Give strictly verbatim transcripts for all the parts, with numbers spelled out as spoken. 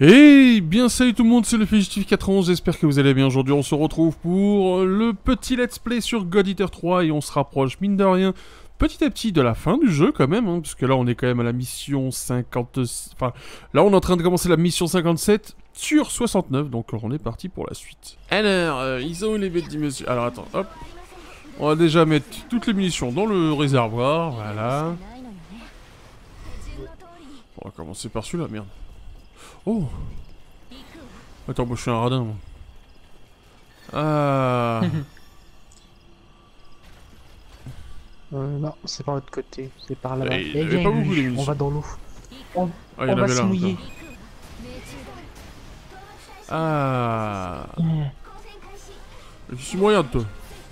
Et bien salut tout le monde, c'est le Fugitif quatre-vingt-onze, j'espère que vous allez bien. Aujourd'hui on se retrouve pour le petit let's play sur God Eater trois et on se rapproche mine de rien petit à petit de la fin du jeu quand même, hein, parce que là on est quand même à la mission cinquante... Enfin, là on est en train de commencer la mission cinquante-sept sur soixante-neuf, donc on est parti pour la suite. Alors, euh, ils ont les bêtes dit monsieur... Alors attends, hop. On va déjà mettre toutes les munitions dans le réservoir, voilà. On va commencer par celui-là, merde. Oh! Attends, moi je suis un radin, moi. Ah! Euh, non, c'est par l'autre côté, c'est par là-bas. Il y avait pas beaucoup de munitions. On va dans l'eau. On, Ah, il y en on va avait se là. mouiller. Ah! Qu'est-ce que tu me regardes, toi?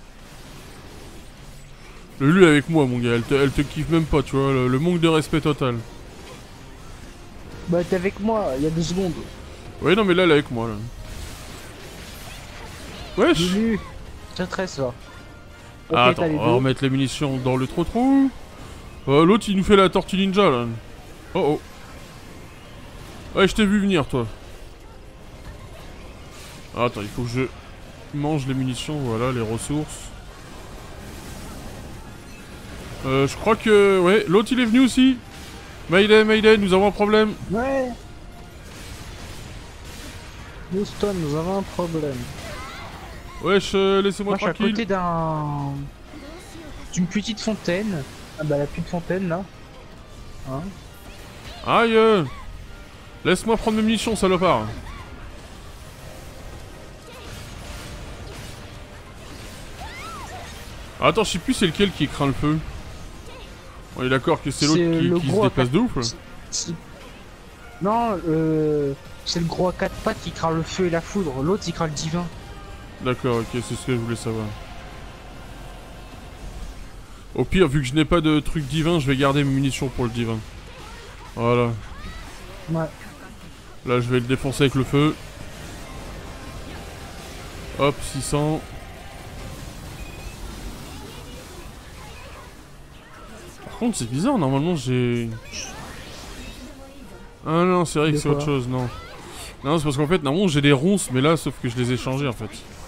Le lui avec moi, mon gars, elle te, elle te kiffe même pas, tu vois, le, le manque de respect total. Bah, t'es avec moi, il y a deux secondes. Ouais, non, mais là, elle est avec moi, là. Wesh! Lulu, tiens, tresse là. Ah, Ok, attends, t'as les on va deux. remettre les munitions dans le trou-trou. Euh, L'autre, il nous fait la tortue ninja, là. Oh oh. Ouais, je t'ai vu venir, toi. Ah, attends, il faut que je mange les munitions, voilà, les ressources. Euh, je crois que... Ouais, l'autre, il est venu aussi. Mayday, Mayday, nous avons un problème. Ouais. Houston, nous avons un problème. Wesh, euh, laissez-moi Moi, je suis à tranquille. côté d'un... d'une petite fontaine. Ah bah, la petite fontaine, là. Hein? Aïe euh. Laisse-moi prendre mes munitions, salopard. Ah, attends, je sais plus c'est lequel qui craint le feu. On est d'accord que c'est l'autre C'est qui, le qui se gros à déplace quatre- de ouf là. c'est- Non, euh... c'est le gros à quatre pattes qui craint le feu et la foudre. L'autre, il craint le divin. D'accord, ok, c'est ce que je voulais savoir. Au pire, vu que je n'ai pas de truc divin, je vais garder mes munitions pour le divin. Voilà. Ouais. Là, je vais le défoncer avec le feu. Hop, six cents. Par contre, c'est bizarre, normalement j'ai... Ah non, c'est vrai que De c'est autre quoi chose, non. Non, c'est parce qu'en fait, normalement j'ai des ronces, mais là, sauf que je les ai changées en fait.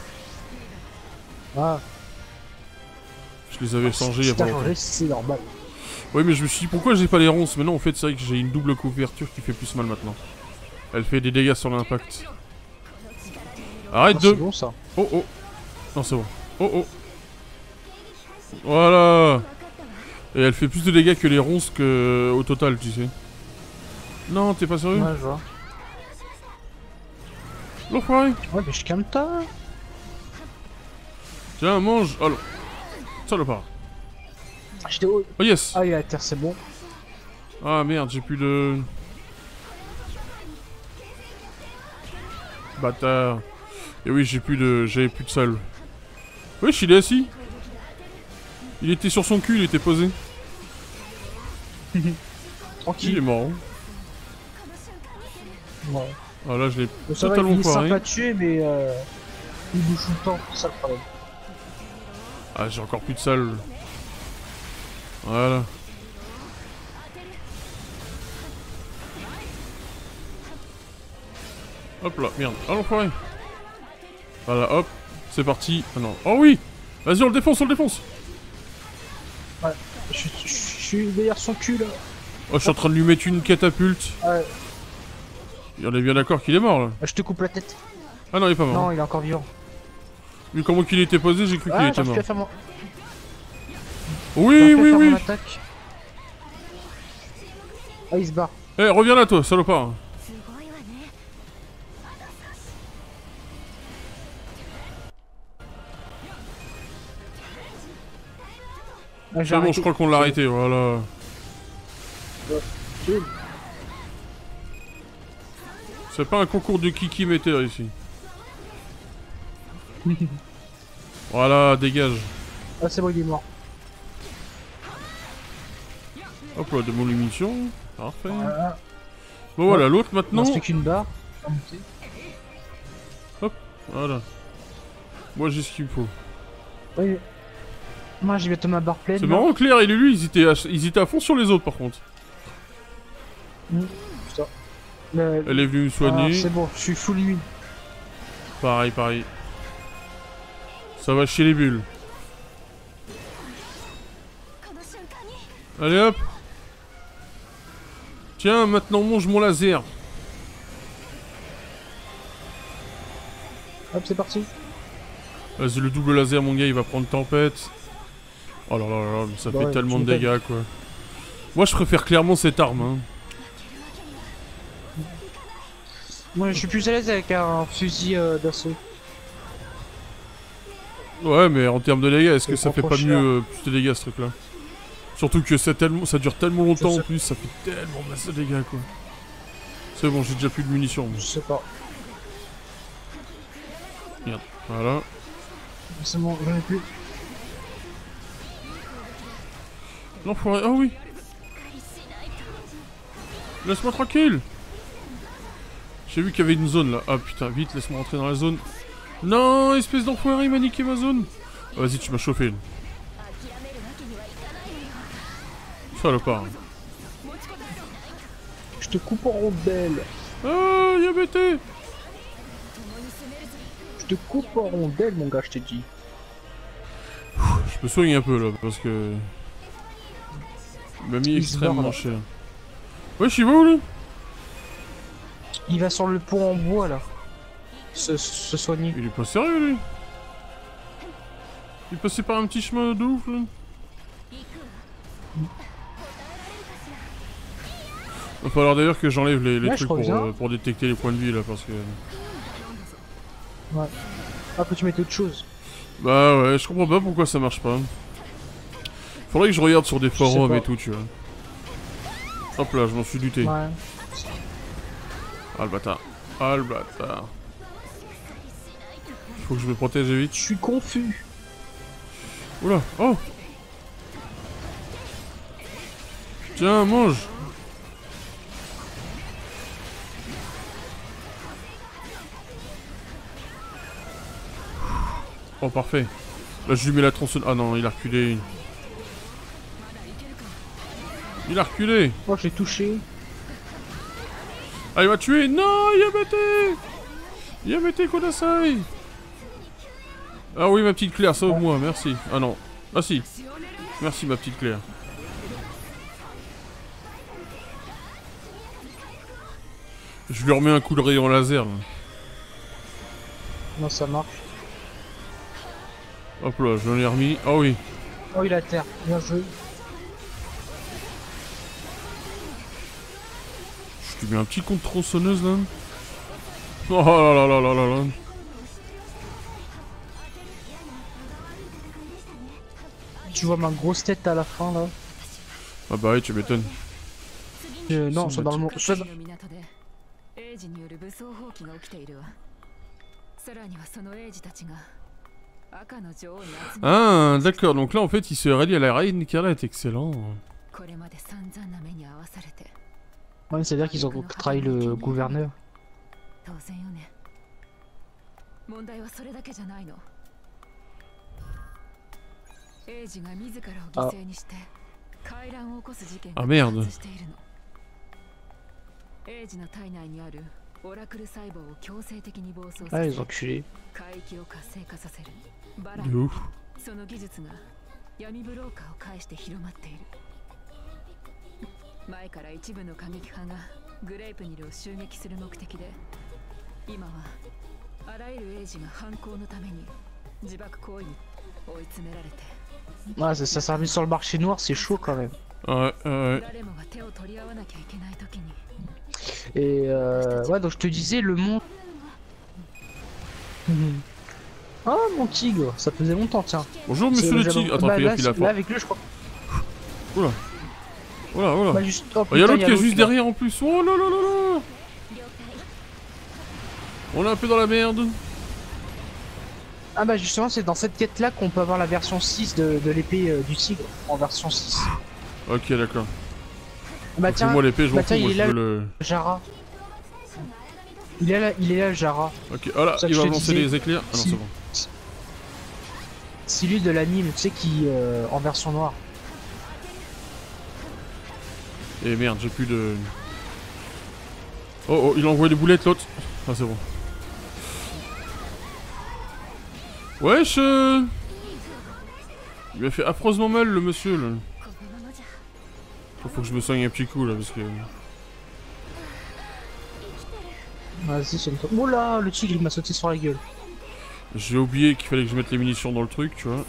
Ah. Je les avais changées il y a Si pas t'as longtemps. changé, c'est normal. Oui, mais je me suis dit pourquoi j'ai pas les ronces. Mais non, en fait, c'est vrai que j'ai une double couverture qui fait plus mal maintenant. Elle fait des dégâts sur l'impact. Arrête Ah, de... c'est bon, ça. Oh oh. Non, c'est bon. Oh oh. Voilà. Et elle fait plus de dégâts que les ronces que au total, tu sais. Non, t'es pas sérieux? Ouais, je vois. L'enfoiré. Ouais, mais je calme ta. Tiens, mange. Oh là. Salopard. J'étais haut. Oh yes. Ah, il est à terre, c'est bon. Ah merde, j'ai plus de... Bâtard. Et oui, j'ai plus de... J'avais plus de salle. Wesh, il est assis. Il était sur son cul, il était posé. Il est Tranquille. mort. Ouais. Ah là, je l'ai Donc, ça va, il totalement est simple foiré. à tuer, mais euh, il bouge tout le temps, c'est ça le problème. Ah, j'ai encore plus de salle. Voilà. Hop là, merde. Ah l'enfoiré. Voilà, hop. C'est parti. Ah non. Oh oui. Vas-y, on le défonce, on le défonce. Ouais. Je, suis- je suis derrière son cul là. Oh, je suis en train de lui mettre une catapulte. Ouais. Et on est bien d'accord qu'il est mort là. Je te coupe la tête. Ah non, il est pas mort. Non, il est encore vivant. Vu comment qu'il était posé, j'ai cru qu'il Ah, était j'arrive mort. plus à faire mon... Oui, j'arrive plus oui, à faire oui. mon attaque. Ah, il se barre. Eh, reviens là, toi, salopard. Ah, j'ai C'est bon, arrêté. je crois qu'on l'a arrêté, voilà. Chill. C'est pas un concours de kiki meter ici. Voilà, dégage. Ah, c'est bon, il est mort. Hop là, de mon munition. Parfait. Voilà. Bon voilà, l'autre Il maintenant. ne reste plus qu'une barre. Voilà. Moi j'ai ce qu'il me faut. Oui. Moi, j'ai bientôt ma barre pleine. C'est là. marrant, Claire et lui, ils étaient, à... ils étaient à fond sur les autres par contre. Mm. Putain. Le- Elle est venue me Ah, soigner. c'est bon, je suis full nuit. Pareil, pareil. Ça va chez les bulles. Allez hop. Tiens, maintenant mange mon laser. Hop, c'est parti. Vas-y, le double laser, mon gars, il va prendre tempête. Oh là là là, mais ça Bah fait ouais, tellement tu de m'étonnes. dégâts, quoi. Moi, je préfère clairement cette arme, hein. Moi, je suis plus à l'aise avec un fusil euh, d'assaut. Ouais, mais en termes de dégâts, est-ce que C'est ça pas fait trop pas cher. mieux euh, plus de dégâts, ce truc-là? Surtout que c'est tellement, ça dure tellement longtemps Je en sais. plus, ça fait tellement masse de dégâts, quoi. C'est bon, j'ai déjà plus de munitions. moi. Je sais pas. Merde, voilà. C'est bon, j'en ai plus. L'enfoiré, ah oui. Laisse-moi tranquille. J'ai vu qu'il y avait une zone là. Ah putain, vite, laisse-moi rentrer dans la zone. Non, espèce d'enfoiré, il m'a niqué ma zone. Ah, vas-y, tu m'as chauffé. Là. Salopard. Je te coupe en rondelles. Ah, y'a B T. Je te coupe en rondelles, mon gars, je t'ai dit. Je me soigne un peu là, parce que... Il m'a mis Il se extrêmement barre, là. cher. Ouais, je suis où là? Il va sur le pont en bois, là. Se, se soigner. Il est pas sérieux lui. Il est passé par un petit chemin de ouf là. Va falloir d'ailleurs que j'enlève les, les Ouais, je trucs pour, reviens. euh, pour détecter les points de vie là parce que... Ouais. Ah, faut que tu mettes autre chose. Bah ouais, je comprends pas pourquoi ça marche pas. Faudrait que je regarde sur des sais forums pas. et tout, tu vois. Hop là, je m'en suis douté. Ouais. Ah le bâtard. Ah le bâtard. Faut que je me protège vite. Je suis confus. Oula, oh. Tiens, mange. Oh parfait. Là je lui mets la tronçonneuse. Ah non, il a reculé. Il a reculé. Oh, je l'ai touché. Ah il m'a tué. Non, Yamete. Yamete Kodasai. Ah oui ma petite Claire, sauve-moi, merci. Ah non. Ah si. Merci ma petite Claire. Je lui remets un coup de rayon laser là. Non, ça marche. Hop là, je l'en ai remis. Ah oui. Oh, il a terre. Bien joué. Je lui mets un petit coup de tronçonneuse là. Oh là là là là là là. Tu vois ma grosse tête à la fin, là. Ah bah oui, tu m'étonnes. Euh, non, c'est dans le monde. 各国の港で英治による武装蜂起が起きているわ。さらにはその英治たちが赤の女王に集め Ah d'accord, donc là en fait il se rallie à la reine Nicolette, excellent. これまで散々な目に遭わされて Ouais, c'est-à-dire qu'ils ont trahi le gouverneur. 当然よね。問題はそれだけじゃないの。英治が自らを犠牲にして回覧を起こす事件が Ah 多 merde. 発しているの。英治の体内にあるオラクル細胞を強制的に暴走さ Ah, せ les enculés. 海域を活性化させる。バラ De ン ouf. その技術が闇ブローカーを介して広まっている。前から一部の過激派がグレープニルを襲撃する目的で、今はあらゆる英治が犯行のために自爆行為に追い詰められて、 Ouais, ça, ça s'est remis sur le marché noir, c'est chaud quand même. Ouais, ouais. 誰もが手を取り合わなきゃいけない時に。 Et euh, ouais, donc je te disais, le monde. Mhm. Ah, mon tigre, ça faisait longtemps, tiens. Bonjour monsieur C'est- le j'avais- tigre. Attends, bah, fais là, gaffe, il a là, fort. avec lui, je crois. Oula. Oula, oula. Bah, juste... oh, Oh, y'a putain, l'autre qui est juste là. derrière en plus. Oh là là là là. On est un peu dans la merde. Ah, bah, justement, c'est dans cette quête là qu'on peut avoir la version six de, de l'épée euh, du tigre en version six. Ok, d'accord. Bah, tiens, Moi l'épée, je m'en bah, fous. tiens, Moi il je est là, veux le. Jara. Il est là, il est là, le Jara. Ok, oh là, Ça que il je va te me lancer disais. des éclairs. Ah non, Si. c'est bon. C'est lui de l'anime, tu sais, qui euh, en version noire. Et merde, j'ai plus de. Oh oh, il envoie des boulettes l'autre. Ah c'est bon. Wesh euh... Il m'a fait affreusement mal le monsieur là. Faut que je me soigne un petit coup là parce que... Vas-y, c'est toi. Oh là, le tigre il m'a sauté sur la gueule. J'ai oublié qu'il fallait que je mette les munitions dans le truc, tu vois.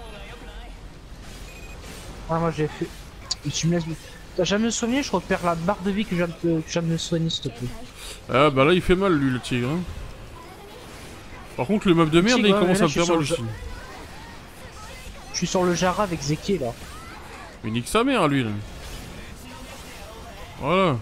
Ah, moi j'ai fait. Et tu me laisses. T'as jamais me soigné, je repère la barre de vie que je viens de, que je viens de me soigner, s'il te plaît. Ah bah là il fait mal lui le tigre. Hein. Par contre le meuf de merde tigre, il ouais, commence là, à me je suis faire sur mal le aussi. Je suis sur le Jara avec Zeki là. Mais nique sa mère lui là. Voilà.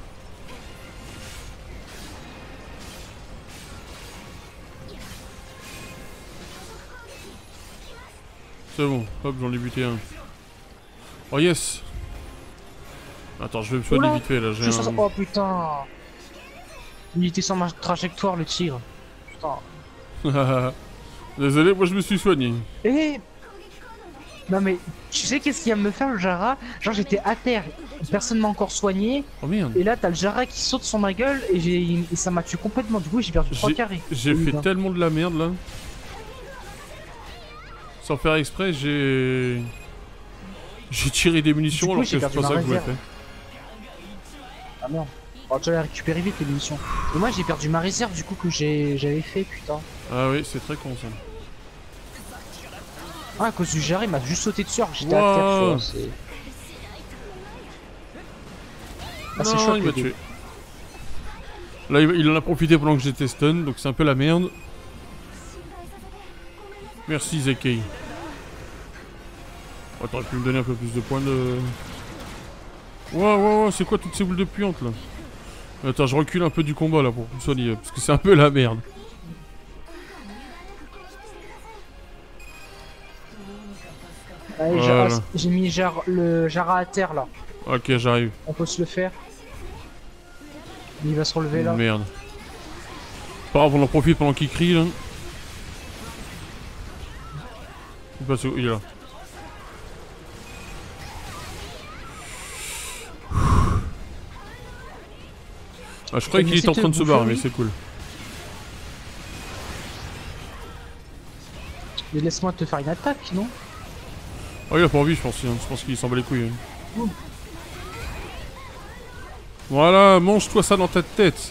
C'est bon, hop j'en ai buté un. Oh yes. Attends je vais me soigner Oula, vite fait là, Je j'ai suis sur... un... Oh putain. Il était sur ma trajectoire le tigre. Putain. Désolé, moi je me suis soigné. Eh. Non mais, tu sais qu'est-ce qu'il vient de me faire le Jara? Genre j'étais à terre, personne m'a encore soigné. Oh merde. Et là t'as le Jara qui saute sur ma gueule et, j'ai... et ça m'a tué complètement. Du coup j'ai perdu trois J'ai- carrés. J'ai Oui, fait ben. tellement de la merde là. Sans faire exprès, j'ai... J'ai tiré des munitions Du coup, alors j'ai que c'est perdu pas ma ça que je voulais réserve. faire. Ah merde. Oh, tu l'as récupéré vite les munitions. Et moi j'ai perdu ma réserve du coup que j'ai j'avais fait putain. Ah oui, c'est très con ça. Ah à cause du Jara il m'a juste sauté dessus alors que j'étais à Wow. terre tu vois, c'est... Ah, c'est Non, chaud, il les m'a deux. tué. Là, il il en a profité pendant que j'étais stun, donc c'est un peu la merde. Merci Zekei. Oh, t'aurais pu me donner un peu plus de points de... Wow, wow, wow, c'est quoi toutes ces boules de puante là? Attends, je recule un peu du combat là pour me soigner, parce que c'est un peu la merde. Allez, Voilà. Jara- j'ai mis Jar- le Jara à terre là. Ok, j'arrive. On peut se le faire. Il va se relever là. Merde. Pas grave, on en profite pendant qu'il crie là. Il passe où? Il est là. Ah, je croyais qu'il était en train de se barrer, mais c'est cool. Mais laisse-moi te faire une attaque, non? Oh, il a pas envie, je pense. hein. Je pense qu'il s'en bat les couilles. hein. Voilà, mange-toi ça dans ta tête.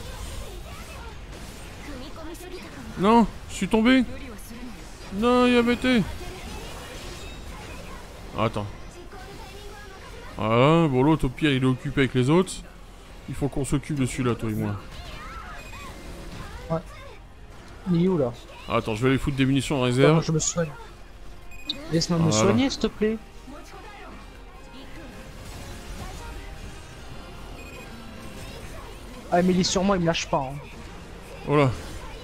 Non, je suis tombé. Non, il a bêté. Attends. Voilà, bon l'autre au pire il est occupé avec les autres. Il faut qu'on s'occupe de celui-là, toi et moi. Il est où là? Attends, je vais aller foutre des munitions en Attends, réserve. je me soigne. Laisse-moi me Voilà. soigner s'il te plaît. Ah mais il est sur moi, il me lâche pas. Hein. Oh là.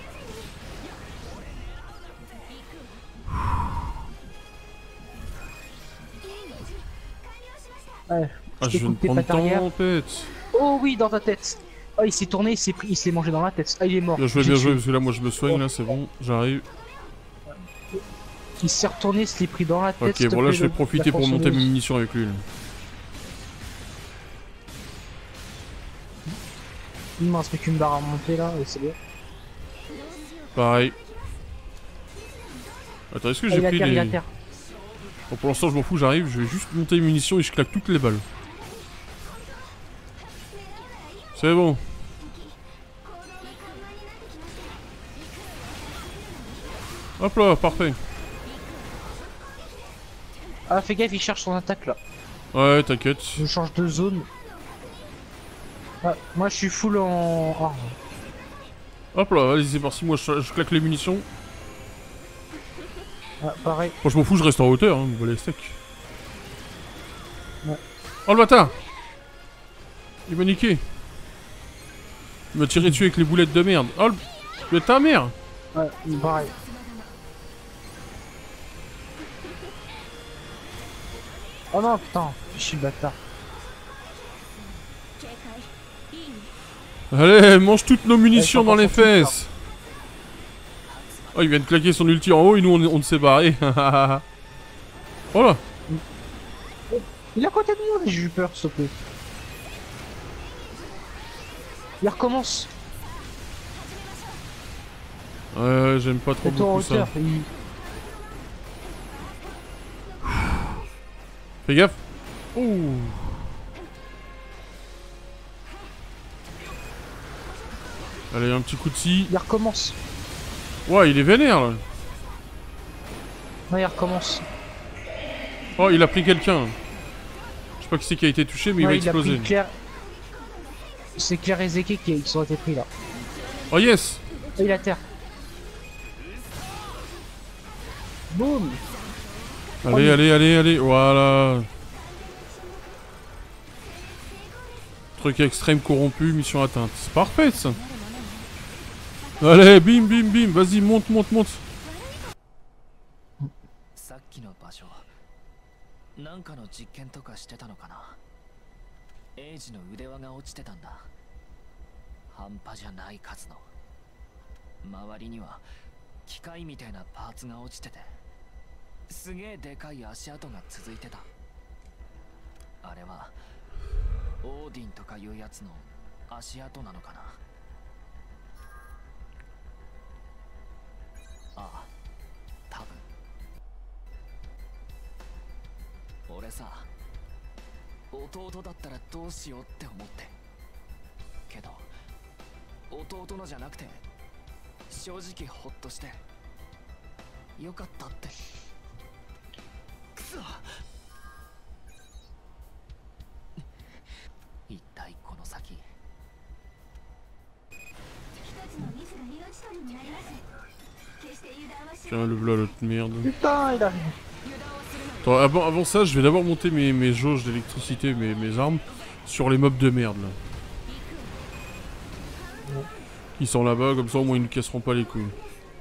Ouais. Ah, je viens de t'écoute tes prendre pattes arrière. tempête. Oh oui, dans ta tête. Oh, il s'est tourné, il s'est pris, il s'est mangé dans la tête. Ah, il est mort. Bien joué, J'ai bien joué, tué. parce que là moi je me soigne, là c'est bon, j'arrive. Il s'est retourné, il s'est pris dans la tête. Ok, s'il te bon là plaît, je vais le- profiter la pour monter mes tronçonneuse. munitions avec lui. Là. Il me reste plus qu'une barre à monter là, et c'est bien. Pareil. Attends, est-ce que Ah, j'ai il a pris terre, il a les... terre. Bon, pour l'instant je m'en fous, j'arrive, je vais juste monter les munitions et je claque toutes les balles. C'est bon. Hop là, parfait. Ah, fais gaffe, il cherche son attaque là. Ouais, t'inquiète. Je change de zone. Ah, moi je suis full en arme. Hop là, allez, c'est parti, moi je, je claque les munitions. Ah, pareil. Moi je m'en fous, je reste en hauteur, hein, vous les steaks. Ouais. Oh le bâtard! Il m'a niqué. Il m'a tiré dessus avec les boulettes de merde. Oh le... Mais ta mère! Ouais, pareil. Oh non, putain, je suis bâtard. Allez, mange toutes nos munitions Ouais, dans les ils sont pas sortis, fesses! Oh, il vient de claquer son ulti en haut et nous on, on s'est barré. Oh là! Il est à côté de moi, j'ai eu peur, s'il te plaît. Il recommence. Ouais, j'aime pas trop Mets-toi en beaucoup ça. hauteur. Il... Fais gaffe. Ouh. Allez, un petit coup de scie. il recommence. Ouais, il est vénère là. Ouais, il recommence. Oh, il a pris quelqu'un. Je sais pas qui c'est qui a été touché, mais Ouais, il va il a exploser. pris Claire. C'est Claire et Zeki qui, qui ont été pris là. Oh yes. Et il a terre. Boum. Allez, allez, allez, allez. Voilà. Truc extrême corrompu, mission atteinte. C'est parfait ça. Allez, bim, bim, bim. Vas-y, monte, monte, monte. さっきの場所なんかの実験とかしてたのかな。エイジの腕輪が落ちてたんだ。半端じゃない数の。周りには機械みたいなパーツが落ちてて、すげえでかい足跡が続いてた。あれはオーディンとかいうやつの足跡なのかな。ああ、多分。俺さ、弟だったらどうしようって思ってけど弟のじゃなくて正直ホッとしてよかったって。くそ、一体この先 Tiens, le voilà l'autre merde. Putain, il arrive. Attends, avant, avant ça, je vais d'abord monter mes, mes jauges d'électricité, mes, mes armes, sur les mobs de merde là. Qui sont là-bas, comme ça au moins ils ne casseront pas les couilles.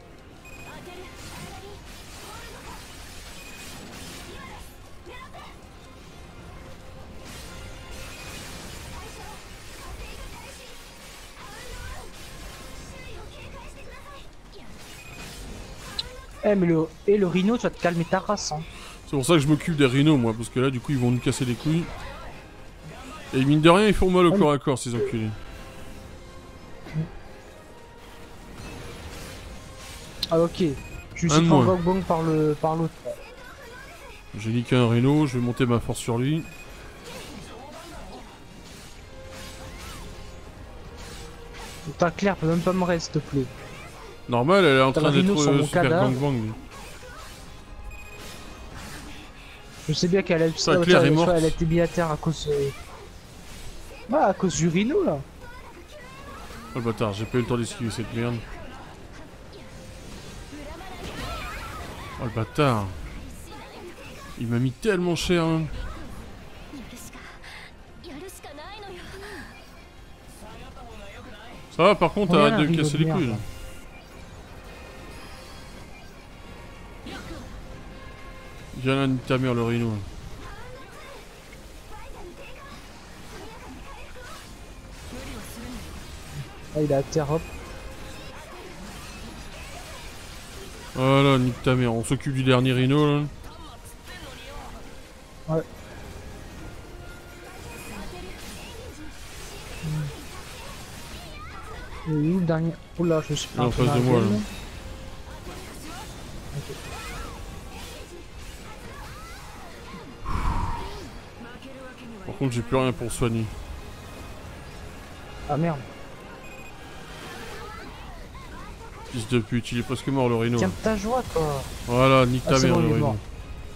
Eh mais le... Et le rhino, tu vas te calmer ta race hein. C'est pour ça que je m'occupe des rhinos moi, parce que là du coup ils vont nous casser les couilles. Et mine de rien ils font mal au corps à corps ces enculés. Ah ok. Je Un suis de prendre moins. Gogbong par le par l'autre. J'ai niqué un rhino, je vais monter ma force sur lui. Ta Claire peut même pas me rester, s'il te plaît. Normal, elle est en T'as train le d'être rhino sur euh, mon super cadavre. gangbang. Je sais bien qu'elle a, Ça, euh, Claire tu est vois, morte. elle a été mise à terre à cause. Euh... Ouais, à cause du rhino là. Oh le bâtard, j'ai pas eu le temps d'esquiver cette merde. Oh le bâtard. Il m'a mis tellement cher hein. Ça va par contre, Oh, arrête un de me rhino casser de les couilles merde. là. Viens là, nique ta mère le rhino. Ah, il est à terre, hop. Voilà, nique ta mère, on s'occupe du dernier rhino là. Ouais. Et où le dernier? Oula, je suis Il est en peu face dans de la moi, gueule. là. Ok. Par contre, j'ai plus rien pour soigner. Ah merde. Fils de pute, il est presque mort le rhino. Tiens ta joie toi. Voilà, nique ta Ah, c'est mère bon, le il est rhino. mort.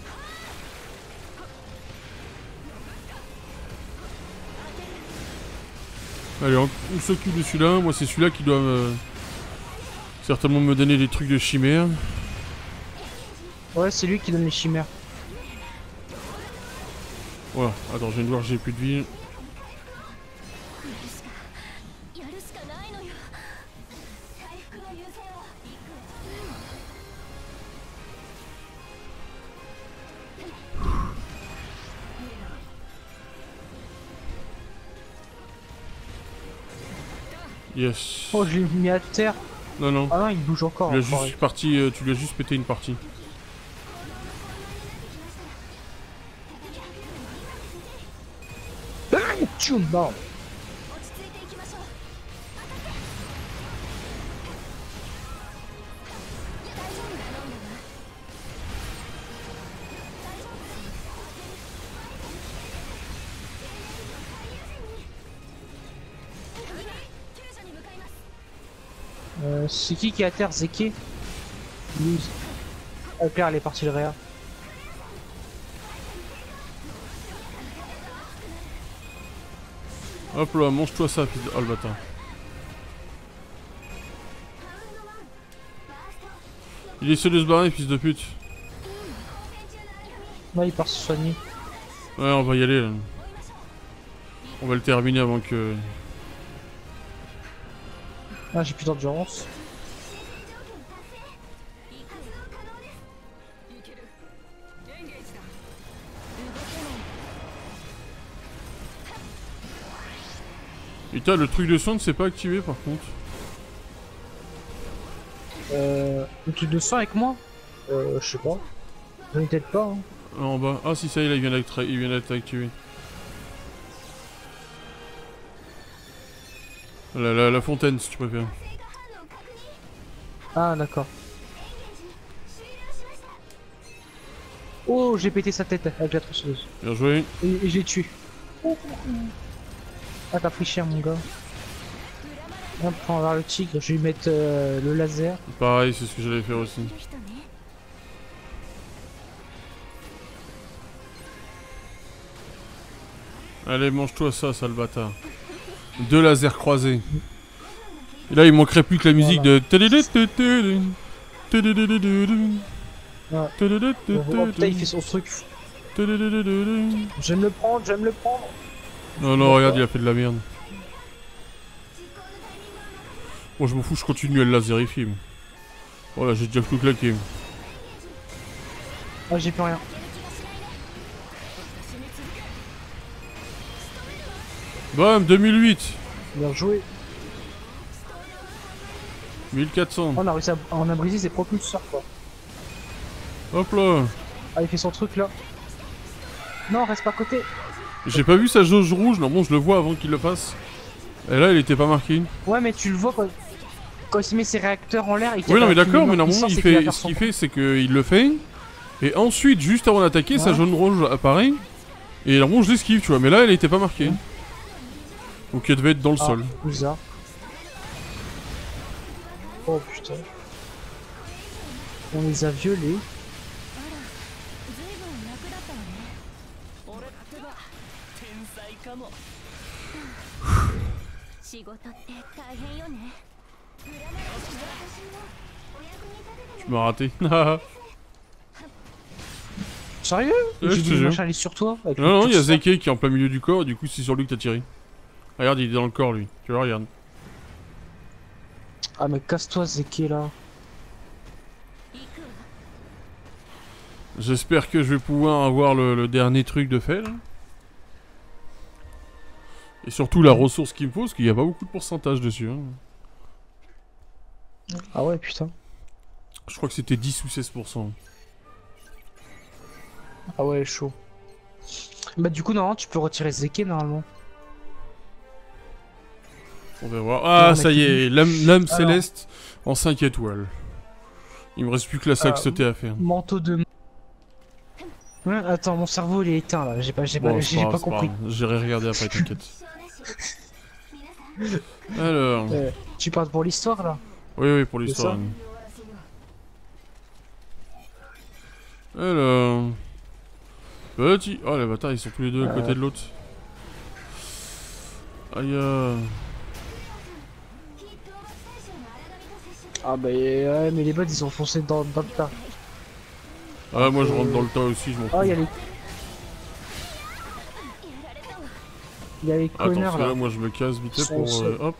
Allez, on, on s'occupe de celui-là. Moi, c'est celui-là qui doit me... certainement me donner des trucs de chimère. Ouais, c'est lui qui donne les chimères. Voilà, attends, je viens de voir que j'ai plus de vie. Yes. Oh, je l'ai mis à terre. Non, non. Ah non, il bouge encore. Tu lui as enfoiré. juste parti, euh, tu lui as juste pété une partie. Tchoum, non. Euh, c'est qui qui est à terre? Zeke? Lui. Ah, Claire, elle est partie le réa. Hop là, mange-toi ça, fils de... Oh le bâtard. Il essaie de se barrer, fils de pute. Ouais, il part se soigner. Ouais, on va y aller là. On va le terminer avant que... Ah, j'ai plus d'endurance. Putain, le truc de soin ne s'est pas activé par contre. Euh... Le truc de sang avec moi? Euh... Je sais pas. Je ne peut-être pas, hein. Ah, en bas. Ah si, ça y est, là, il vient d'être il vient d'être activé. La, la, la fontaine, si tu préfères. Ah, d'accord. Oh, j'ai pété sa tête avec la tronçonneuse. Bien joué. Et, et j'ai tué. Ah, t'as pris cher, mon gars. On prend vers le tigre, je vais lui mettre euh, le laser. Pareil, c'est ce que j'allais faire aussi. Allez, mange-toi ça, sale bâtard. Deux lasers croisés. Et là, il manquerait plus que la musique Voilà. de... Ouais. Oh, putain, il fait son truc. J'aime le prendre, j'aime le prendre. Non, non, regarde, il a fait de la merde. Bon, je m'en fous, je continue à le laserifier. moi. Voilà, j'ai déjà tout claqué. Ah, j'ai plus rien. Bam, deux mille huit. Bien joué. mille quatre cents. On a réussi à, on a brisé ses propulseurs, quoi. Hop là. Ah, il fait son truc là. Non, reste pas à côté. J'ai pas vu sa jauge rouge, normalement je le vois avant qu'il le fasse. Et là, il était pas marqué. Ouais, mais tu le vois quand, quand il se met ses réacteurs en l'air. et qu'il Oui, y a non, mais pas d'accord, de mais normalement, puissance, il c'est qu'il va fait, faire ce son qu'il truc. fait, c'est qu'il le fait. Et ensuite, juste avant d'attaquer, sa Ouais. jaune rouge apparaît. Et normalement, je l'esquive, tu vois. Mais là, elle était pas marquée. Ouais. Donc, elle devait être dans le Ah, sol. bizarre. Oh putain. On les a violés. 俺ってば天才かも。 仕事って大変よね。 Tu m'as raté. Sérieux? Ouais, J'ai je te dit le jure. machin aller sur toi. avec Non, le non, il y a curseur. Zeke qui est en plein milieu du corps. Du coup, c'est sur lui que t'as tiré. Regarde, il est dans le corps, lui. Tu vois, regarde. Ah, mais casse-toi, Zeke là. J'espère que je vais pouvoir avoir le, le dernier truc de fait, là. Et surtout la ressource qu'il me faut, parce qu'il n'y a pas beaucoup de pourcentage dessus. Hein. Ah ouais, putain. Je crois que c'était dix ou seize pour cent. Ah ouais, chaud. Bah, du coup, normalement, tu peux retirer Zeke normalement. On va voir. Ah, Non, ça mais y qui- est, l'âme l'âme Alors. céleste en cinq étoiles. Il me reste plus que la saxeté à faire. Manteau de. Ouais, attends, mon cerveau il est éteint là. J'ai pas, j'ai Bon, pas, c'est j'ai pas pas grave, c'est pas compris. grave. J'irai regarder après, t'inquiète. Alors. Euh, tu parles pour l'histoire là? Oui, oui, pour l'histoire. ça Alors. Petit. Oh, les bâtards, ils sont tous les deux à côté Euh. de l'autre. Aïe. euh. Ah bah ouais, mais les bots ils sont foncés dans, dans le tas. Ah, moi je rentre dans le tas aussi, je m'en fous. Ah, il y a les. Il y a les Attends, parce connards que là, là. moi je me casse vite fait Ils sont pour. au euh, sol. hop.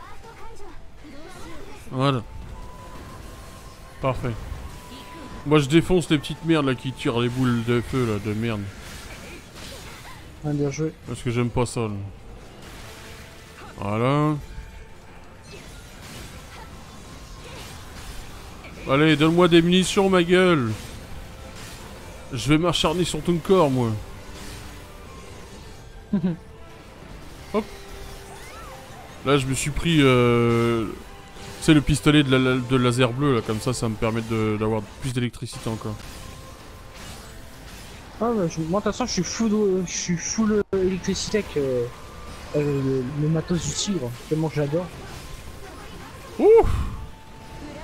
Voilà. Parfait. Moi je défonce les petites merdes là qui tirent les boules de feu là, de merde. Ah, bien joué. Parce que j'aime pas ça là. Voilà. Allez, donne-moi des munitions, ma gueule. Je vais m'acharner sur ton corps, moi. Hop. Là, je me suis pris... Euh... Tu sais, le pistolet de, la, de laser bleu, là, comme ça, ça me permet de- d'avoir plus d'électricité encore. Ah bah, je... moi de toute façon je suis full, euh, je suis full euh, électricité avec euh, euh, le, le matos du tigre, tellement j'adore. Ouh.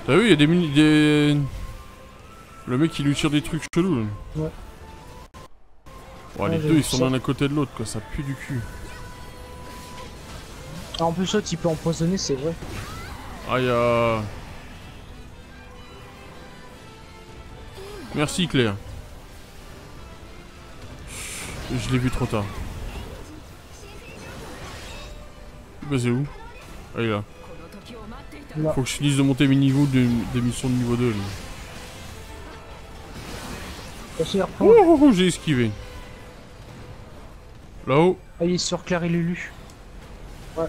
T'as vu, il y a des mini... Des... Le mec, il lui tire des trucs chelous. Là. Ouais. Bon, Ouais, les j'ai deux, vu ils sont ça. l'un à côté de l'autre, quoi. Ça pue du cul. Ah, en plus, l'autre, il peut empoisonner, c'est vrai. Ah, y'a... Merci, Claire. Je l'ai vu trop tard. Bah, c'est où? Ah, il est là. Là. Faut que je finisse de monter mes niveaux de... des missions de niveau deux. Là. Attention, il reprend. Oh, oh, oh, j'ai esquivé. Là-haut. Ah, il est sur Claire et Lulu. Ouais.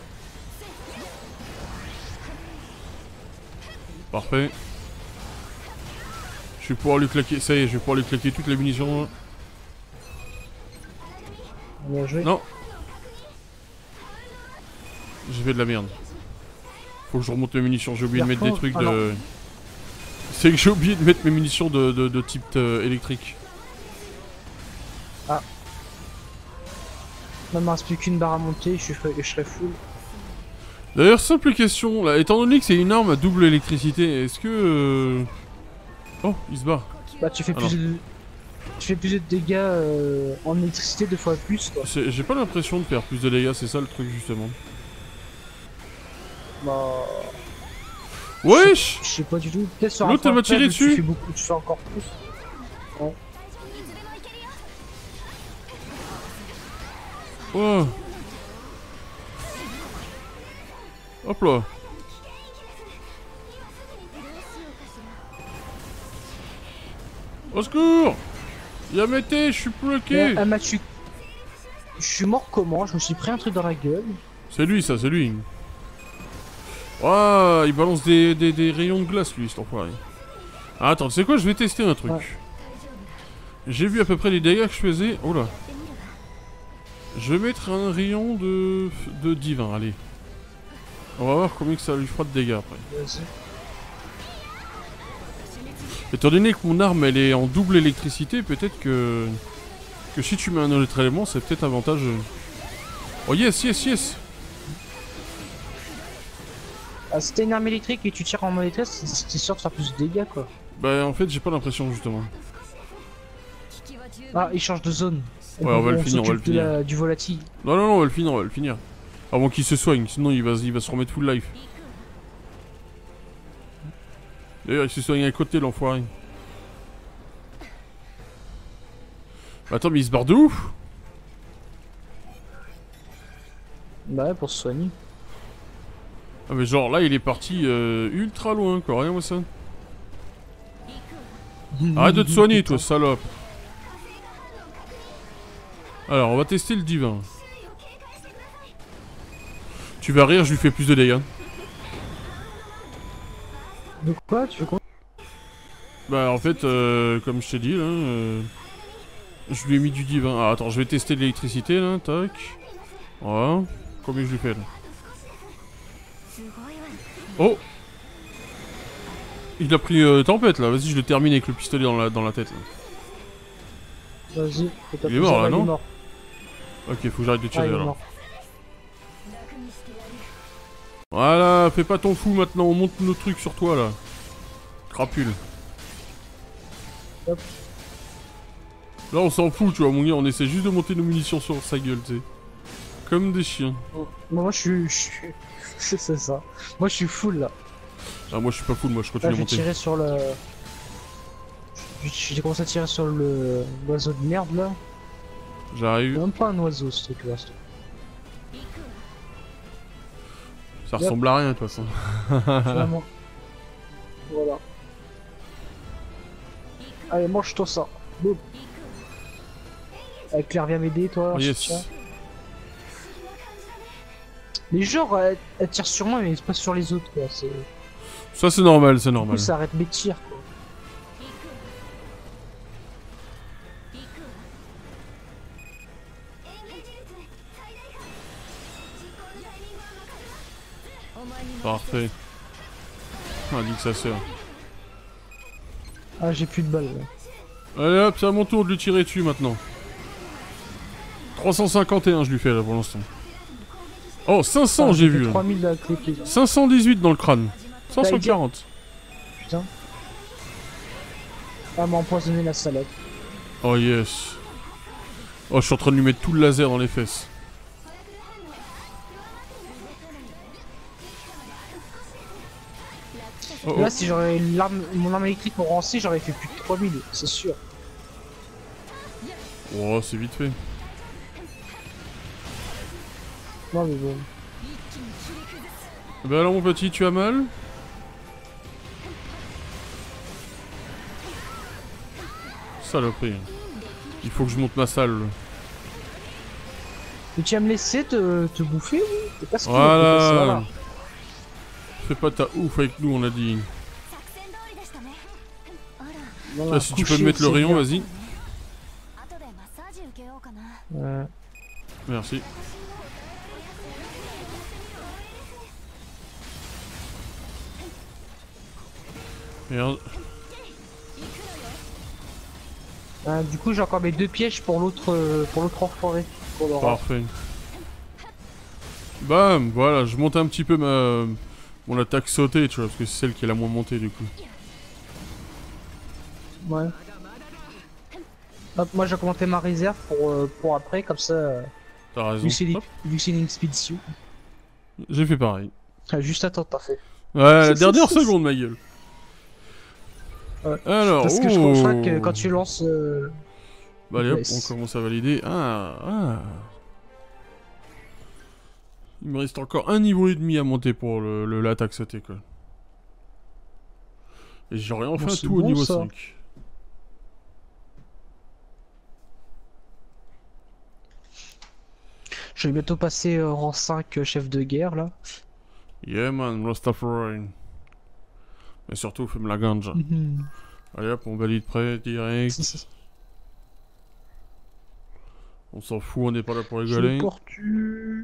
Parfait. Je vais pouvoir lui claquer... Ça y est, je vais pouvoir lui claquer toutes les munitions. Là. Bien joué. Non. J'ai fait de la merde. Faut que je remonte mes munitions. J'ai oublié de mettre des trucs de... C'est que j'ai oublié de mettre mes munitions de, de, de type euh, électrique. Ah. Il ne me reste plus qu'une barre à monter, je, suis, je serai full. D'ailleurs, simple question, là, étant donné que c'est une arme à double électricité, est-ce que... Euh... Oh, il se barre. Bah tu fais Alors. plus de... Tu fais plus de dégâts euh, en électricité deux fois plus quoi. J'ai pas l'impression de faire plus de dégâts, c'est ça le truc justement. Bah... Wesh. Je sais pas du tout. Peut-être sur un L'autre, elle point m'a tiré faible, dessus. Tu fais beaucoup, tu fais encore plus. Ouais. Oh. Hop là. Au secours. Yamete, je suis bloqué. Elle m'a tué. Je suis mort comment? Je me suis pris un truc dans la gueule. C'est lui ça, c'est lui. Ouah, il balance des, des, des rayons de glace lui, cet enfoiré. Ah, attends, tu sais quoi, je vais tester un truc. Ouais. J'ai vu à peu près les dégâts que je faisais. Oh là. Je vais mettre un rayon de, de divin, allez. On va voir combien que ça lui fera de dégâts après. Vas-y. Étant donné que mon arme elle est en double électricité, peut-être que... Que si tu mets un autre élément, c'est peut-être avantageux. Oh yes, yes, yes. Ah, si t'as une arme électrique et tu tires en mode électrique, c'est sûr de faire plus de dégâts quoi. Bah en fait j'ai pas l'impression justement. Ah, il change de zone. Ouais, on va le finir, on va le s'occupe de finir. la- du volatile. Non, non, non, on va le finir, on va le finir. Avant qu'il se soigne, sinon il va, il va se remettre full life. D'ailleurs, il se soigne à côté, l'enfoiré. Attends, mais il se barre de ouf. Bah ouais, pour se soigner. Ah, mais genre là, il est parti euh, ultra loin, quoi. Regarde-moi ça. Arrête de te soigner, toi, salope. Alors, on va tester le divin. Tu vas rire, je lui fais plus de dégâts. De quoi? Tu veux quoi? Bah, en fait, euh, comme je t'ai dit, là, euh, je lui ai mis du divin. Ah, attends, je vais tester de l'électricité, là, tac. Voilà. Combien je lui fais, là? Oh! Il a pris euh, tempête, là. Vas-y, je le termine avec le pistolet dans la, dans la tête, là. Vas-y. Il est mort, là, il est non? mort. Ok, faut que j'arrête de Ah, tirer, il est alors. mort. Voilà, fais pas ton fou, maintenant. On monte nos trucs sur toi, là. Crapule. Hop. Là, on s'en fout, tu vois, mon gars. On essaie juste de monter nos munitions sur sa gueule, tu sais. Comme des chiens. Moi, je suis... je suis- C'est ça. Moi, je suis full, là. Ah, moi, je suis pas full, moi, je continue Là, à j'ai monter. tiré sur le... J'ai j'ai commencé à tirer sur le... l'oiseau de merde, là. C'est J'arrive. même pas un oiseau, ce truc-là. ce truc. Ça ressemble à rien, de toute façon. Vraiment. Voilà. Allez, mange-toi ça. Boum. Avec Claire, viens m'aider, toi. Oh, je yes. tiens. Mais genre, elle, elle tire sur moi, mais pas sur les autres, quoi. C'est... Ça, c'est normal, c'est Du normal. coup, ça arrête mes tirs, quoi. Parfait. Ah, dit que ça sert. Ah, j'ai plus de balles, là. Allez hop, c'est à mon tour de lui tirer dessus maintenant. trois cent cinquante et un je lui fais là pour l'instant. Oh, cinq cents Ah, j'ai fait vu là. trois mille à cliquer. cinq cent dix-huit dans le crâne. cinq cent quarante. putain. Ah, m'a empoisonné la salade. Oh yes. Oh, je suis en train de lui mettre tout le laser dans les fesses. Oh, oh. Là, si j'aurais l'arme, mon arme électrique pour rancer, j'aurais fait plus de trois mille, c'est sûr. Oh, c'est vite fait. Non, mais bon. Bah alors, mon petit, tu as mal? Saloperie. Il faut que je monte ma salle. Mais tu vas me laisser te, te bouffer, oui? T'es pas ce qu'il faut, Voilà. voilà. Fais pas ta ouf avec nous, on a dit. Voilà, Tiens, si tu peux coucher, me mettre le c'est rayon, bien. vas-y. Ouais. Merci. Merde. Euh, du coup, j'ai encore mes deux pièges pour l'autre euh, pour l'autre enfoiré. Pour le rat. Parfait. Bam, voilà, je monte un petit peu ma mon attaque sautée, tu vois, parce que c'est celle qui est la moins montée du coup. Ouais. Hop, moi j'ai augmenté ma réserve pour, euh, pour après, comme ça, euh, T'as raison. vu que c'est Hop, vu que c'est une expédition. j'ai fait pareil. Ah, juste attends, t'as fait. Ouais, la dernière seconde, ma gueule. Ouais. Alors, Parce que je oh. crois que quand tu lances... Euh... Bah allez hop, Yes. on commence à valider. Ah, ah. Il me reste encore un niveau et demi à monter pour le le- l'attaque sautée, quoi. Et j'aurais enfin Bon, c'est tout au bon, niveau ça. cinq. Je vais bientôt passer euh, rang cinq euh, chef de guerre, là. Yeah man, Rastafari. Mais surtout, fais-me la ganja. Mhm. Allez hop, on valide prêt, direct. On s'en fout, on n'est pas là pour Je rigoler. le portu.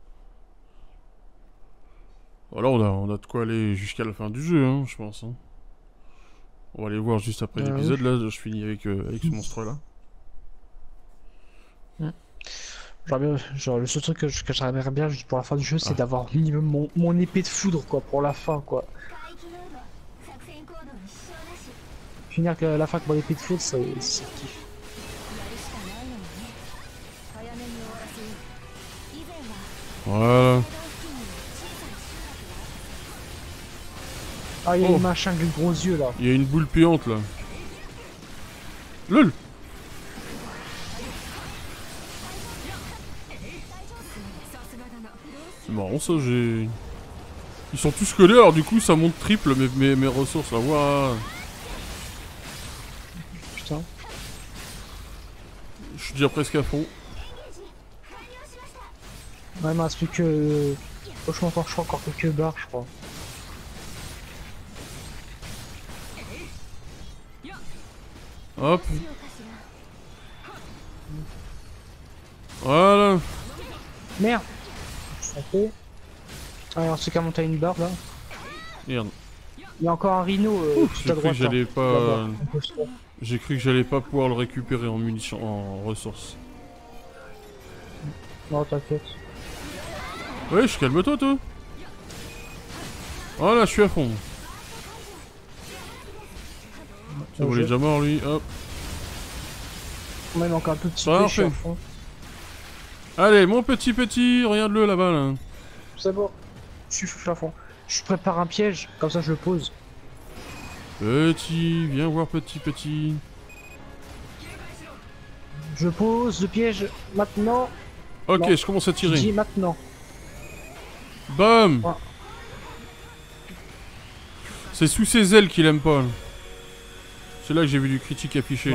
Voilà, on a, on a de quoi aller jusqu'à la fin du jeu, hein, je pense. Hein. On va aller voir juste après Ah, l'épisode, oui. là, je finis avec, euh, avec ce monstre-là. Genre, bien, genre, le seul truc que je- que j'aimerais bien juste pour la fin du jeu, c'est Ah. d'avoir minimum mon, mon épée de foudre, quoi, pour la fin, quoi. Finir que la fin avec mon épée de foudre, c'est c'est kiff. Voilà. Ah, il y a Oh. les machins avec les gros yeux, là. Il y a une boule puante, là. LOL. C'est marrant, ça, j'ai... Ils sont tous collés, alors du coup, ça monte triple mes, mes, mes ressources, là. Waouh. Putain. Je suis déjà presque à fond. Ouais, il me reste plus que... Franchement, encore, je crois encore quelques barres, je crois. Hop. Voilà. Merde. Ça fait. Allez, on se qu'à monter à une barre, là. Merde. Il y a encore un rhino euh, Ouf, tout j'ai à cru droite. que j'allais hein. pas... Là-bas, on peut se- J'ai cru que j'allais pas pouvoir le récupérer en munitions, en ressources. Non, t'inquiète. Wesh, calme-toi, toi. Voilà, je suis à fond. Ça Bon il est jeu. déjà mort, lui. Hop. Moi, il manque un tout petit peu, Parfait. je suis à fond. Allez, mon petit petit, regarde-le là-bas, là. C'est bon. Je suis, je suis à fond. Je prépare un piège, comme ça je le pose. Petit, viens voir petit petit. Je pose le piège maintenant. Ok, Non. je commence à Je tirer. dis maintenant. Bam. Ah. C'est sous ses ailes qu'il aime pas. là. C'est là que j'ai vu du critique affiché. Ouais.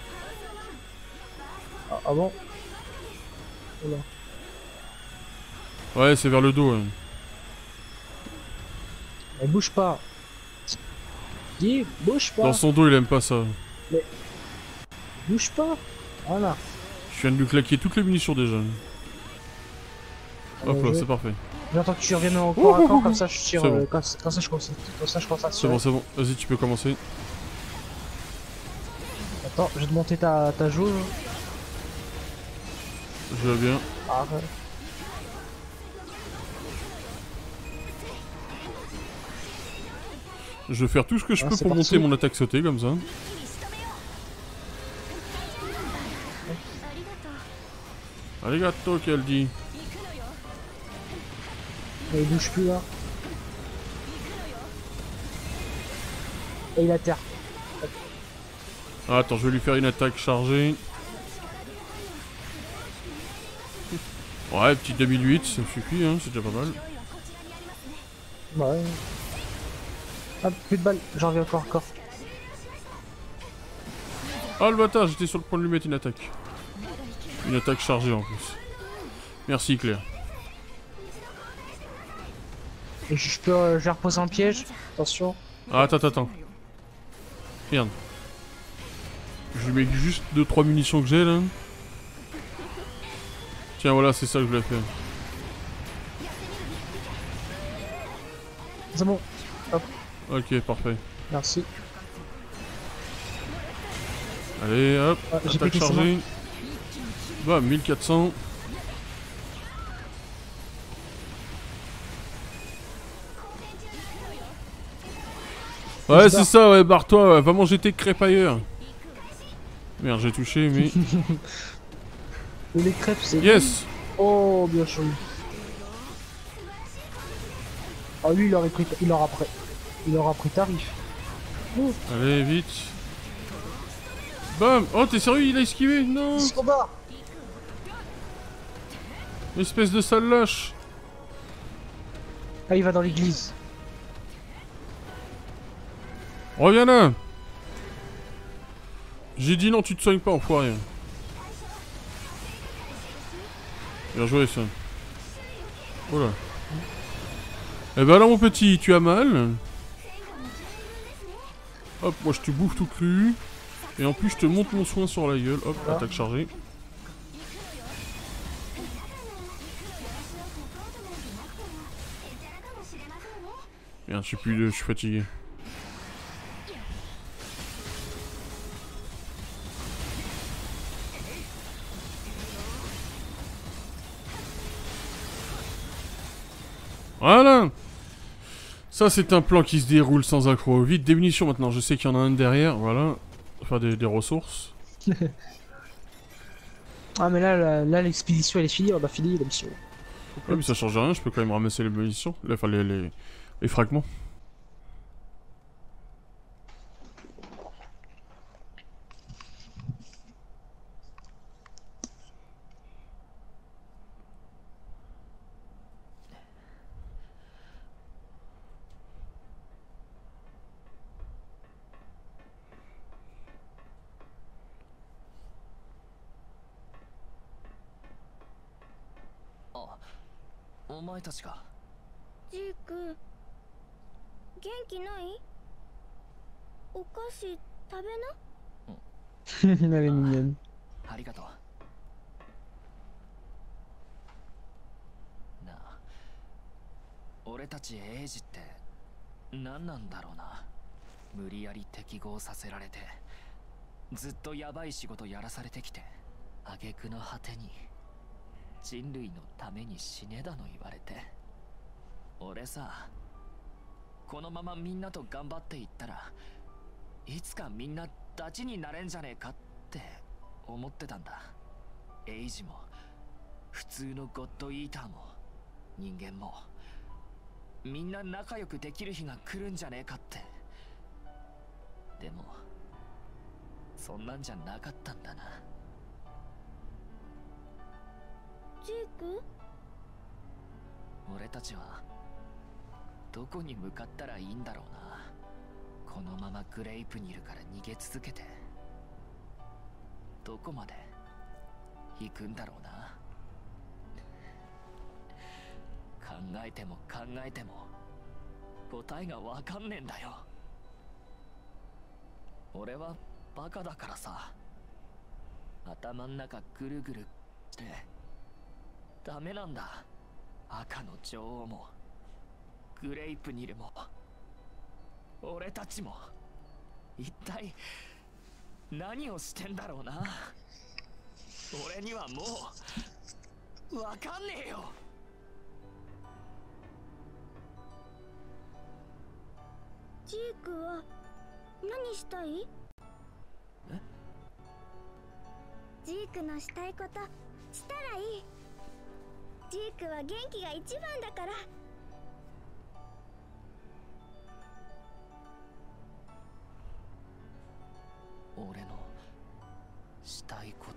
Ah, ah bon Voilà. Ouais, c'est vers le dos. hein. Elle bouge pas. Dis, bouge pas. Dans son dos, il aime pas ça. Bouge pas. Voilà. Je viens de lui claquer toutes les munitions déjà. Hop Euh, là, je- c'est parfait. J'attends que tu reviennes en corps à corps, comme ça je tire. C'est euh, bon. comme, comme ça je commence. Comme ça je commence à C'est tirer. bon, c'est bon. Vas-y, tu peux commencer. Attends, je vais te monter ta, ta jauge. Je vais bien. Ah, ouais. Je vais faire tout ce que je Ah, peux c'est pour parti. monter mon attaque sautée comme ça. Arigato qu'elle dit. Il bouge plus là. Et il a terre. Ah, attends, je vais lui faire une attaque chargée. Ouais, petit deux mille huit, ça suffit, hein, c'est déjà pas mal. Ouais. Ah, plus de balles, j'en reviens encore, encore. Ah, le bâtard, j'étais sur le point de lui mettre une attaque. Une attaque chargée en plus. Merci Claire. Et je peux, euh, je vais reposer un piège. Attention. Ah, attends, attends, attends. Regarde. Je lui mets juste deux trois munitions que j'ai là. Tiens, voilà, c'est ça que je voulais faire. C'est bon. Hop, Ok, parfait. merci. Allez, hop, Ah, j'ai attaque pété, c'est chargée. Bah, mille quatre cents. Ouais, c'est ça, ouais, barre-toi, ouais, va manger tes crêpes ailleurs. Merde, j'ai touché, mais... Et les crêpes, c'est... Yes. Oh, bien sûr. Ah, lui, il aurait pris... Il aura pris... Il aura pris tarif. Oh, Allez, vite. Bam. Oh, t'es sérieux, il a esquivé? Non. dix combats. Espèce de sale lâche. Ah, il va dans l'église. Reviens là. J'ai dit non, tu te soignes pas, enfoiré. Bien joué, ça. Oh là. Eh ben là, mon petit, tu as mal. Hop, moi je te bouffe tout cru. Et en plus, je te monte mon soin sur la gueule. Hop, Ah. attaque chargée. Merde, je suis plus de... Je suis fatigué. Voilà. Ça, c'est un plan qui se déroule sans accroc. Vite, des munitions maintenant. Je sais qu'il y en a un derrière. Voilà. Enfin, des, des ressources. Ah, mais là, là, là, l'expédition, elle est finie. On a fini la mission. Ouais, mais ça change rien. Je peux quand même ramasser les munitions. Enfin, les, les, les fragments. Ah、お前たちか。 ジーク元気ない？お菓子食べな。 Elle est mignonne. ありがとう。なあ、俺たちエイジって何なんだろうな。無理やり適合させられて、ずっとヤバい仕事やらされてきて、挙句の果てに人類のために死ねだの言われて。俺さ、このままみんなと頑張っていったら、いつかみんなダチになれんじゃねえかって思ってたんだ。エイジも普通のゴッドイーターも人間もみんな仲良くできる日が来るんじゃねえかって。でもそんなんじゃなかったんだな。 ジーク俺たちはどこに向かったらいいんだろうな。このままグレイプニルから逃げ続けてどこまで行くんだろうな。考えても考えても答えがわかんねえんだよ。俺はバカだからさ、頭ん中ぐるぐるしてダメなんだ。赤の女王もグレイプニルも俺たちも一体何をしてんだろうな。俺にはもうわかんねえよ。 ジークは何したい？ え？ ジークのしたいことしたらいい。ジークは元気が一番だから。 俺のしたいこと。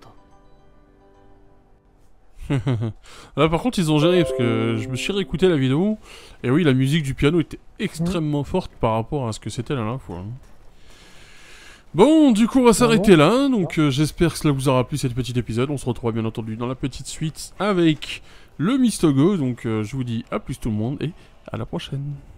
Là par contre ils ont géré parce que je me suis réécouté la vidéo et oui la musique du piano était extrêmement forte par rapport à ce que c'était la dernière fois. Hein. Bon du coup on va s'arrêter là, donc euh, j'espère que cela vous aura plu cet petit épisode, on se retrouvera bien entendu dans la petite suite avec le Mystogo, donc euh, je vous dis à plus tout le monde et à la prochaine.